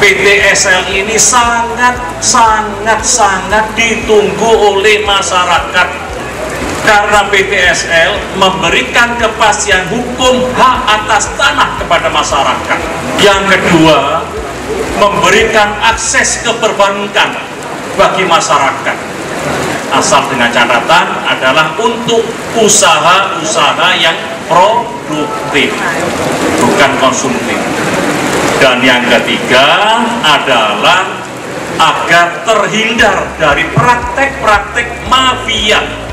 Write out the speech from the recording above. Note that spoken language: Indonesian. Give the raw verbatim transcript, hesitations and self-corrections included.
P T S L ini sangat sangat sangat ditunggu oleh masyarakat, karena P T S L memberikan kepastian hukum hak atas tanah kepada masyarakat. Yang kedua, memberikan akses ke perbankan bagi masyarakat, asal dengan catatan adalah untuk usaha-usaha yang produktif, bukan konsumtif. Dan yang ketiga adalah agar terhindar dari praktek-praktek mafia